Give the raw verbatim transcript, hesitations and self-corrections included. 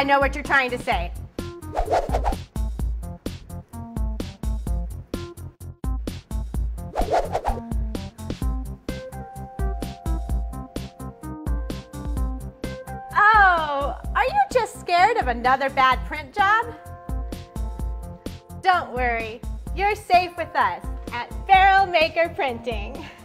I know what you're trying to say. Oh, are you just scared of another bad print job? Don't worry, you're safe with us at Ferrule Maker Printing.